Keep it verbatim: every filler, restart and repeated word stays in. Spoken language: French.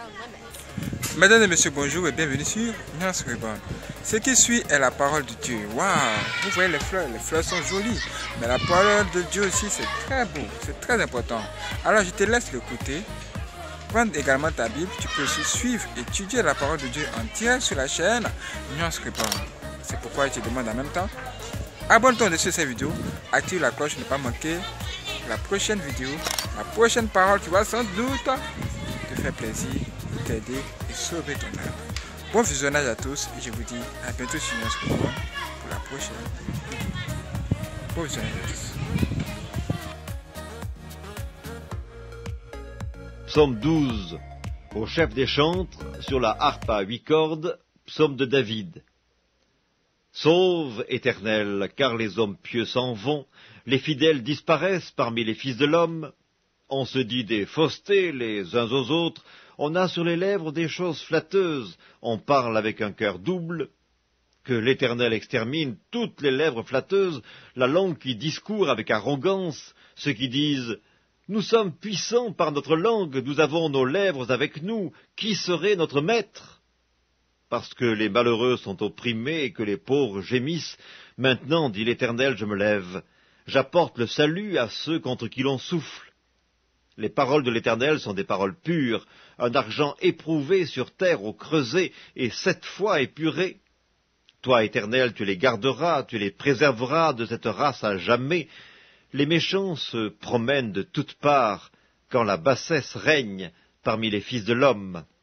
Mesdames et messieurs, bonjour et bienvenue sur Nuance Reborn. Ce qui suit est la parole de Dieu. Waouh! Vous voyez les fleurs, les fleurs sont jolies. Mais la parole de Dieu aussi, c'est très beau, c'est très important. Alors je te laisse l'écouter. Prends également ta Bible, tu peux aussi suivre et étudier la parole de Dieu en direct sur la chaîne Nuance Reborn. C'est pourquoi je te demande en même temps, abonne-toi sur cette vidéo, active la cloche pour ne pas manquer la prochaine vidéo, la prochaine parole qui va sans doute te faire plaisir, t'aider et sauver ton âme. Bon visionnage à tous et je vous dis à bientôt sur Nuance Reborn pour la prochaine vidéo. Bon visionnage à tous. Psaume douze, au chef des chantres, sur la harpe à huit cordes, psaume de David. Sauve, Éternel, car les hommes pieux s'en vont, les fidèles disparaissent parmi les fils de l'homme. On se dit des faussetés les uns aux autres, on a sur les lèvres des choses flatteuses, on parle avec un cœur double. Que l'Éternel extermine toutes les lèvres flatteuses, la langue qui discourt avec arrogance, ceux qui disent « Nous sommes puissants par notre langue, nous avons nos lèvres avec nous, qui serait notre maître ?» Parce que les malheureux sont opprimés et que les pauvres gémissent, maintenant, dit l'Éternel, je me lève. J'apporte le salut à ceux contre qui l'on souffle. Les paroles de l'Éternel sont des paroles pures, un argent éprouvé sur terre au creuset et sept fois épuré. Toi, Éternel, tu les garderas, tu les préserveras de cette race à jamais. Les méchants se promènent de toutes parts quand la bassesse règne parmi les fils de l'homme.